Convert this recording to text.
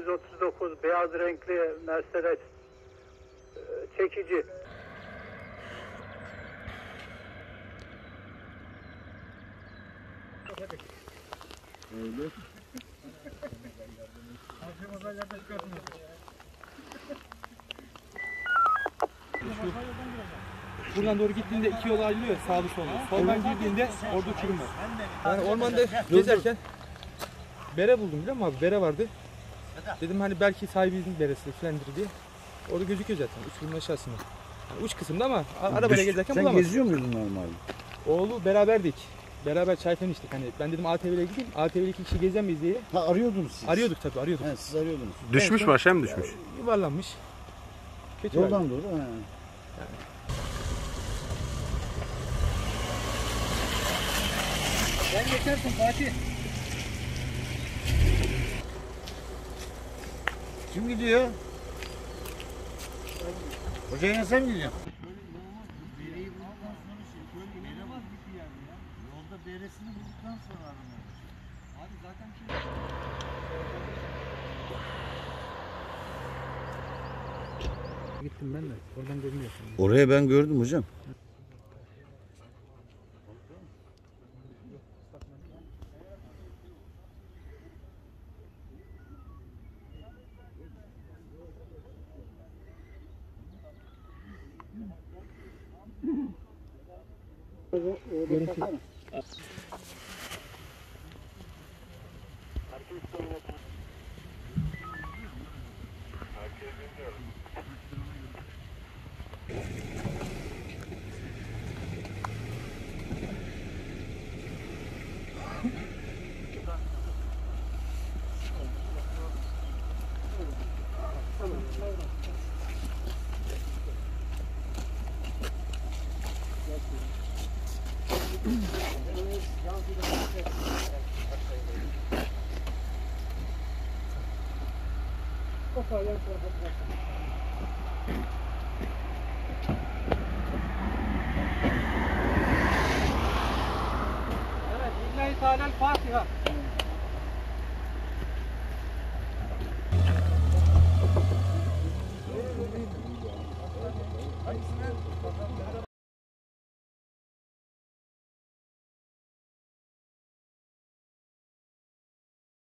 139 beyaz renkli Mercedes çekici. Öyle. Buradan doğru gittiğinde iki yol ayrılıyor, sağlı sollu. Soldan girdiğinde orada uçurum var. Yani ormanda gezerken bere buldum, biliyor musun abi? Bere vardı. Dedim hani belki sahibinin beresi filandır diye. Orada gözüküyor zaten uçurumun aşağısında. Yani uç kısımda ama arabayla gezerken Sen bulamadım. geziyor muydun normal? Oğlu beraberdik. Beraber çay falan içtik. Hani ben dedim ATV'ye gideyim. ATV'yle iki kişi gezemeyiz diye. Ha, arıyordunuz siz. Arıyorduk tabii, arıyorduk. He, siz arıyordunuz. Düşmüş mü, aşağı mı düşmüş? Yuvarlanmış. Kötü Yoldan halde. doğru. He. Sen geçersin Fatih. Kim gidiyor? Hocayla sen mi gidiyorsun? Bereyi bulduktan sonra bere var bir yerde ya. Yolda beresini bulduktan sonra aramaya başladı. Abi zaten gittim ben de. Oradan görünüyor. Oraya ben gördüm hocam. Evet, İllahi Teala Fatiha.